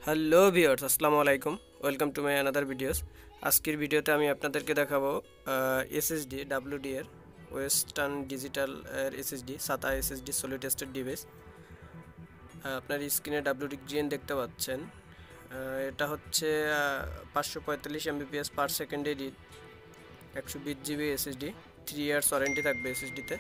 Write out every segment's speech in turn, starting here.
Hello viewers, আসসালামু আলাইকুম। Welcome to my another videos. আজকের ভিডিওতে আমি আপনাদেরকে দেখাবো এসএসডি ডাব্লিউডি এর ওয়েস্টার্ন ডিজিটাল এর SSD SATA SSD solid state device. আপনার স্ক্রিনে ডাব্লিউডি গ্রিন দেখতে পাচ্ছেন। এটা হচ্ছে 545 MBPS পার সেকেন্ডে read, 120 GB SSD, 3 years warranty থাকবে এসএসডিতে।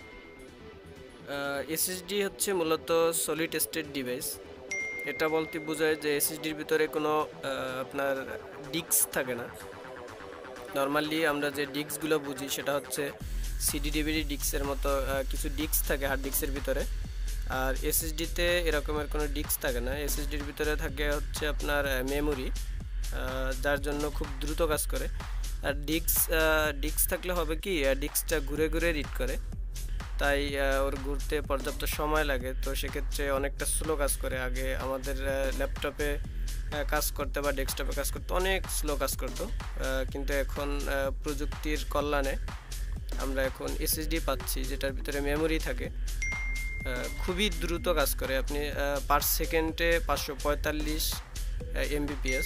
এসএসডি হচ্ছে মূলত সলিড স্টেট ডিভাইস। এটা বলতে বোঝায় যে এসএসডির ভিতরে কোনো আপনার ডিস্ক থাকে না। নর্মালি আমরা যে ডিস্কগুলো বুঝি সেটা হচ্ছে সিডি ডিভিডি ডিস্কের মতো কিছু ডিস্ক থাকে হার্ড ডিস্কের ভিতরে, আর এসএসডিতে এরকমের কোনো ডিস্ক থাকে না। এসএসডির ভিতরে থাকে হচ্ছে আপনার মেমোরি, যার জন্য খুব দ্রুত কাজ করে। আর ডিস্ক থাকলে হবে কি, ডিস্কটা ঘুরে ঘুরে রিড করে, তাই ওর ঘুরতে পর্যাপ্ত সময় লাগে। তো সেক্ষেত্রে অনেকটা স্লো কাজ করে। আগে আমাদের ল্যাপটপে কাজ করতে বা ডেস্কটপে কাজ করতে অনেক স্লো কাজ করতো, কিন্তু এখন প্রযুক্তির কল্যাণে আমরা এখন এসএসডি পাচ্ছি যেটার ভিতরে মেমোরি থাকে, খুবই দ্রুত কাজ করে। আপনি পার সেকেন্ডে 545 MBPS,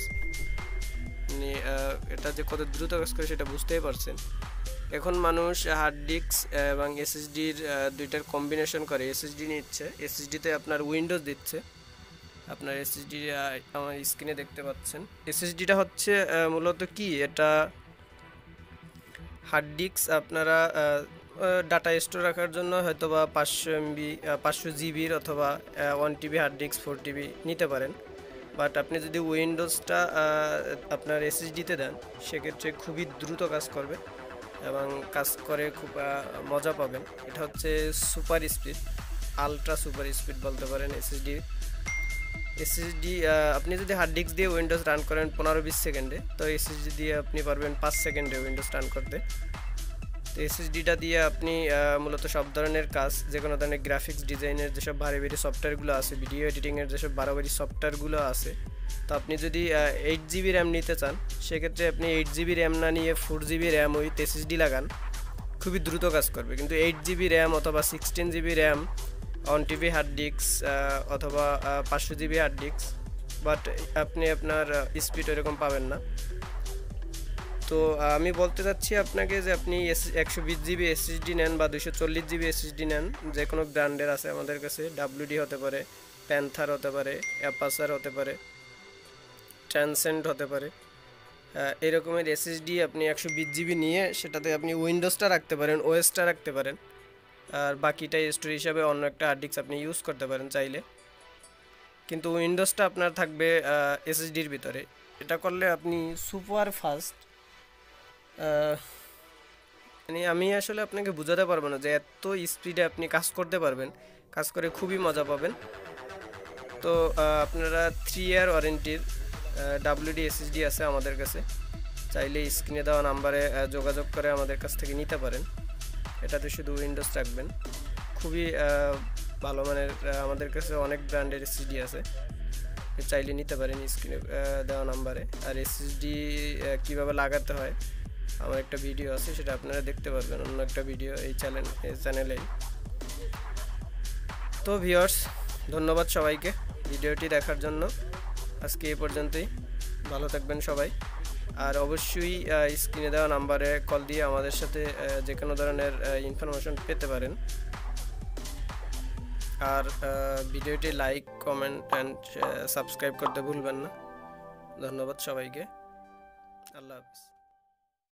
এটা যে কত দ্রুত কাজ করে সেটা বুঝতেই পারছেন। এখন মানুষ হার্ড ডিস্ক এবং এসএসডির দুইটার কম্বিনেশন করে এসএসডি নিচ্ছে। এসএসডিতে আপনার উইন্ডোজ দিচ্ছে। আপনার এসএসডি আমার স্ক্রিনে দেখতে পাচ্ছেন। এসএসডিটা হচ্ছে মূলত কি, এটা হার্ড ডিস্ক আপনারা ডাটা স্টোর রাখার জন্য হয়তো বা 500 জিবির অথবা 1 TB হার্ড ডিস্ক 4 TB নিতে পারেন। বাট আপনি যদি উইন্ডোজটা আপনার এসএসডিতে দেন সেক্ষেত্রে খুবই দ্রুত কাজ করবে এবং কাজ করে খুব মজা পাবেন। এটা হচ্ছে super speed, ultra super speed বলতে পারেন এসএসডি। আপনি যদি হার্ড ডিস্ক দিয়ে উইন্ডোজ রান করেন 15-20 সেকেন্ডে, তো এসএসডি দিয়ে আপনি পারবেন 5 সেকেন্ডে উইন্ডোজ রান করতে। তো এসএসডিটা দিয়ে আপনি মূলত সব ধরনের কাজ, যে কোনো ধরনের গ্রাফিক্স ডিজাইনের যেসব ভারী ভারী সফটওয়্যারগুলো আছে, ভিডিও এডিটিংয়ের যেসব ভারী সফটওয়্যারগুলো আছে, তো আপনি যদি 8 GB র্যাম নিতে চান সেক্ষেত্রে আপনি 8 GB র্যাম না নিয়ে 4 GB র্যাম উইথ এসএসডি লাগান, খুবই দ্রুত কাজ করবে। কিন্তু 8 GB র্যাম অথবা 16 GB RAM 1 TB hard disk অথবা 500 GB হার্ড ডিস্ক, বাট আপনি আপনার স্পিড এরকম পাবেন না। তো আমি বলতে চাচ্ছি আপনাকে যে আপনি 120 GB এসএসডি নেন বা 240 GB এসএসডি নেন, যে কোনো ব্র্যান্ডের আছে আমাদের কাছে। ডাব্লিউডি হতে পারে, প্যান্থার হতে পারে, অ্যাপাসার হতে পারে, ট্রান্সেন্ড হতে পারে। এরকমের এসএসডি আপনি 120 GB নিয়ে সেটাতে আপনি উইন্ডোজটা রাখতে পারেন, ওএসটা রাখতে পারেন, আর বাকিটা স্টোর হিসাবে অন্য একটা হার্ড ডিস্ক আপনি ইউজ করতে পারেন চাইলে। কিন্তু উইন্ডোজটা আপনার থাকবে এসএসডির ভিতরে। এটা করলে আপনি সুপার ফাস্ট, মানে আমি আসলে আপনাকে বোঝাতে পারবো না যে এত স্পিডে আপনি কাজ করতে পারবেন, কাজ করে খুবই মজা পাবেন। তো আপনারা 3 ইয়ার ওয়ারেন্টির ডাব্লিউডি এসএসডি আছে আমাদের কাছে, চাইলে স্ক্রিনে দেওয়া নাম্বারে যোগাযোগ করে আমাদের কাছ থেকে নিতে পারেন। এটাতে শুধু উইন্ডোজ রাখবেন, খুবই ভালো মানের। আমাদের কাছে অনেক ব্র্যান্ডের এসএসডি আছে, চাইলে নিতে পারেন স্ক্রিনে দেওয়া নাম্বারে। আর এসএসডি কীভাবে লাগাতে হয় আমার একটা ভিডিও আছে, সেটা আপনারা দেখতে পারবেন অন্য একটা ভিডিও এই চ্যানেলে। তো ভিউয়ার্স, ধন্যবাদ সবাইকে ভিডিওটি দেখার জন্য। আজকে এই পর্যন্তই, ভালো থাকবেন সবাই। আর অবশ্যই স্ক্রিনে দেওয়া নাম্বারে কল দিয়ে আমাদের সাথে যে কোনো ধরনের ইনফরমেশন পেতে পারেন। আর ভিডিওটি লাইক, কমেন্ট অ্যান্ড সাবস্ক্রাইব করতে ভুলবেন না। ধন্যবাদ সবাইকে। আল্লাহ হাফিজ।